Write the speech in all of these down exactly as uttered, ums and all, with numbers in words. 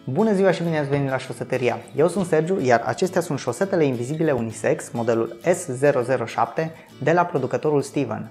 Bună ziua și bine ați venit la Șoseteria! Eu sunt Sergiu, iar acestea sunt șosetele invizibile unisex, modelul S zero zero șapte, de la producătorul Steven.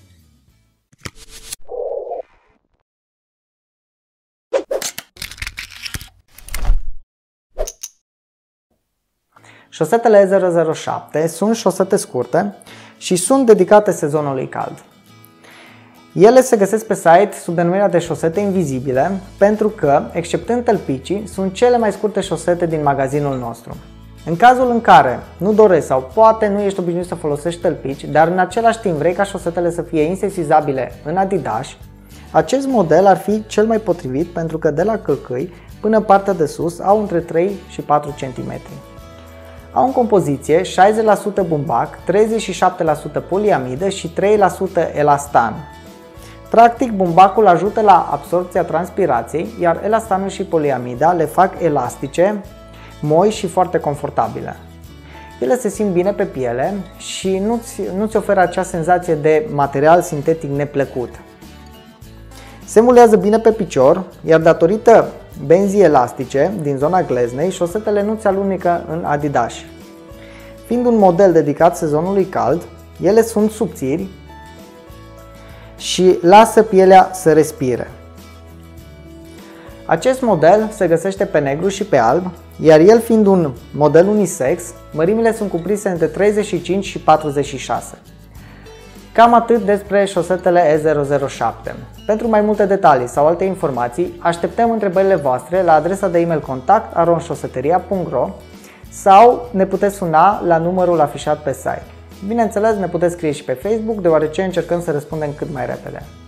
Șosetele S zero zero șapte sunt șosete scurte și sunt dedicate sezonului cald. Ele se găsesc pe site sub denumirea de șosete invizibile pentru că, exceptând tălpicii, sunt cele mai scurte șosete din magazinul nostru. În cazul în care nu dorești sau poate nu ești obișnuit să folosești tălpici, dar în același timp vrei ca șosetele să fie insesizabile în Adidas, acest model ar fi cel mai potrivit pentru că de la călcâi până partea de sus au între trei și patru centimetri. Au în compoziție șaizeci la sută bumbac, treizeci și șapte la sută poliamidă și trei la sută elastan. Practic, bumbacul ajută la absorbția transpirației, iar elastanul și poliamida le fac elastice, moi și foarte confortabile. Ele se simt bine pe piele și nu-ți, nu-ți oferă acea senzație de material sintetic neplăcut. Se mulează bine pe picior, iar datorită benzii elastice din zona gleznei, șosetele nu ți alunecă în Adidas. Fiind un model dedicat sezonului cald, ele sunt subțiri și lasă pielea să respire. Acest model se găsește pe negru și pe alb, iar el fiind un model unisex, mărimile sunt cuprinse între treizeci și cinci și patruzeci și șase. Cam atât despre șosetele S zero zero șapte. Pentru mai multe detalii sau alte informații, așteptăm întrebările voastre la adresa de e-mail contact arond șoseteria punct ro sau ne puteți suna la numărul afișat pe site. Bineînțeles, ne puteți scrie și pe Facebook, deoarece încercăm să răspundem cât mai repede.